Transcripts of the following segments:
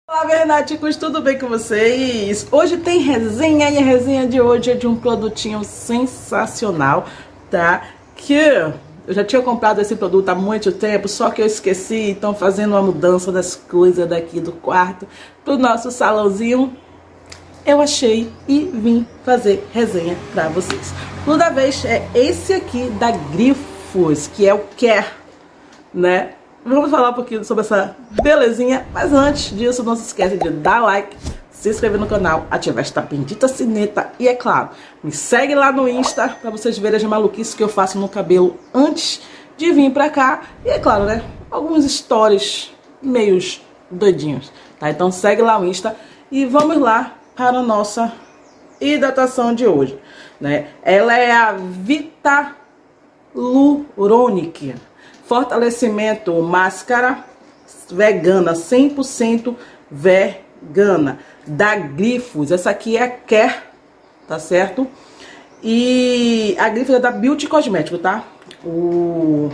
Olá, vernáticos, tudo bem com vocês? Hoje tem resenha e a resenha de hoje é de um produtinho sensacional, tá? Que eu já tinha comprado esse produto há muito tempo, só que eu esqueci, então fazendo uma mudança das coisas daqui do quarto pro nosso salãozinho, eu achei e vim fazer resenha pra vocês. O da vez é esse aqui da Grifos, que é o Care, né? Vamos falar um pouquinho sobre essa belezinha, mas antes disso, não se esquece de dar like, se inscrever no canal, ativar esta bendita sineta e, é claro, me segue lá no Insta pra vocês verem as maluquices que eu faço no cabelo antes de vir pra cá. E, é claro, né, alguns stories meios doidinhos, tá? Então segue lá o Insta e vamos lá para a nossa hidratação de hoje, né? Ela é a Vitaluronic Fortalecimento Máscara Vegana, 100% vegana, da Grifos. Essa aqui é a Care, tá certo? E a Grifos é da Beauty Cosmético, tá? O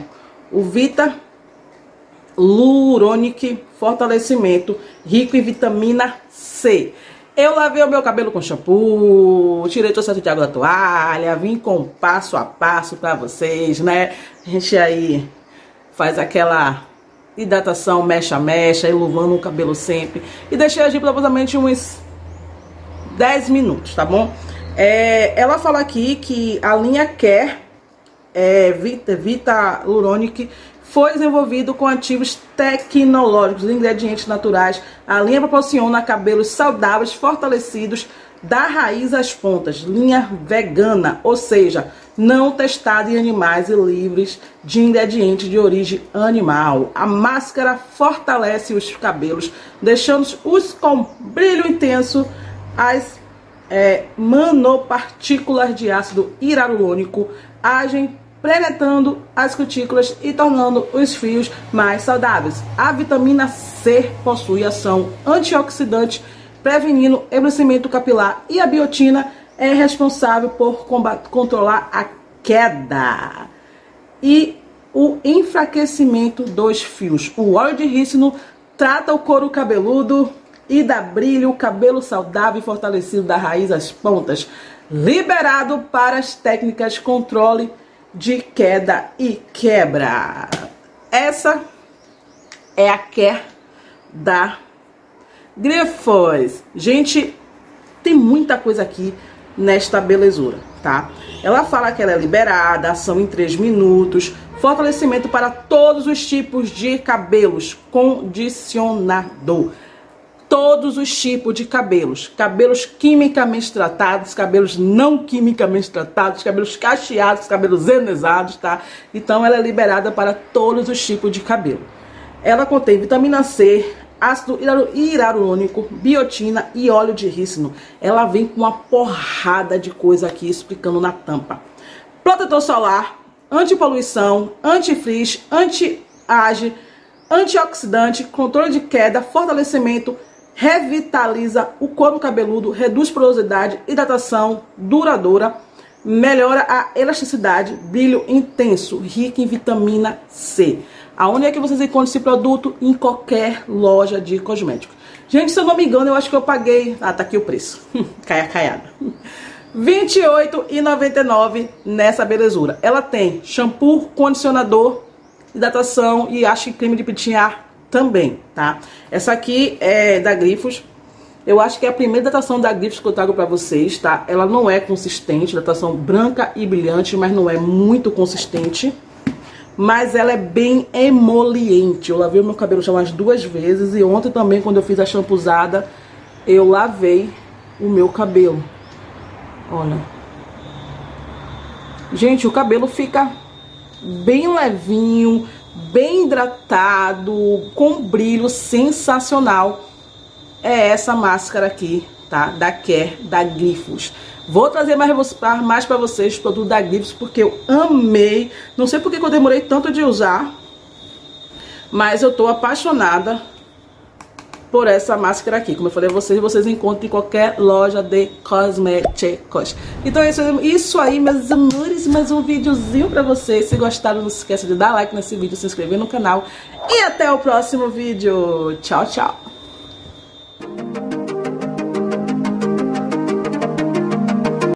Vitaluronic Fortalecimento, rico em vitamina C. Eu lavei o meu cabelo com shampoo, tirei todo o excesso de água da toalha, vim com passo a passo pra vocês, né? A gente aí faz aquela hidratação mecha a mecha, ilumando o cabelo sempre. E deixei agir por aproximadamente uns 10 minutos, tá bom? Ela fala aqui que a linha Care Vitaluronic foi desenvolvido com ativos tecnológicos e ingredientes naturais. A linha proporciona cabelos saudáveis, fortalecidos da raiz às pontas. Linha vegana, ou seja, não testada em animais e livres de ingredientes de origem animal. A máscara fortalece os cabelos, deixando-os com brilho intenso. As nanopartículas de ácido hialurônico agem penetrando as cutículas e tornando os fios mais saudáveis. A vitamina C possui ação antioxidante, prevenindo envelhecimento capilar, e a biotina é responsável por controlar a queda e o enfraquecimento dos fios. O óleo de rícino trata o couro cabeludo e dá brilho, cabelo saudável e fortalecido da raiz às pontas, liberado para as técnicas controle de queda e quebra. Essa é a Care da Grifos. Gente, tem muita coisa aqui nesta belezura, tá? Ela fala que ela é liberada, ação em 3 minutos, fortalecimento para todos os tipos de cabelos, condicionador. Todos os tipos de cabelos, cabelos quimicamente tratados, cabelos não quimicamente tratados, cabelos cacheados, cabelos enesados, tá? Então ela é liberada para todos os tipos de cabelo. Ela contém vitamina C, ácido hialurônico, biotina e óleo de rícino. Ela vem com uma porrada de coisa aqui explicando na tampa. Protetor solar, antipoluição, anti-frizz, anti-age, antioxidante, controle de queda, fortalecimento, revitaliza o couro cabeludo, reduz porosidade, hidratação duradoura, melhora a elasticidade, brilho intenso, rico em vitamina C. Aonde é que vocês encontram esse produto? Em qualquer loja de cosméticos. Gente, se eu não me engano, eu acho que eu paguei... Ah, tá aqui o preço. Caiada. R$ 28,99 nessa belezura. Ela tem shampoo, condicionador, hidratação e acho que creme de pentear também, tá? Essa aqui é da Grifos. Eu acho que é a primeira hidratação da Grifos que eu trago pra vocês, tá? Ela não é consistente, hidratação branca e brilhante, mas não é muito consistente. Mas ela é bem emoliente. Eu lavei o meu cabelo já umas 2 vezes e ontem também, quando eu fiz a shampoozada, eu lavei o meu cabelo. Olha. Gente, o cabelo fica bem levinho, bem hidratado, com brilho sensacional. É essa máscara aqui, tá? Da Care, da Grifos. Vou trazer mais pra vocês o produto da Grifos, porque eu amei. Não sei porque eu demorei tanto de usar, mas eu tô apaixonada por essa máscara aqui. Como eu falei a vocês, vocês encontram em qualquer loja de cosméticos. Então é isso aí, meus amores. Mais um videozinho pra vocês. Se gostaram, não se esqueça de dar like nesse vídeo, se inscrever no canal. E até o próximo vídeo. Tchau, tchau.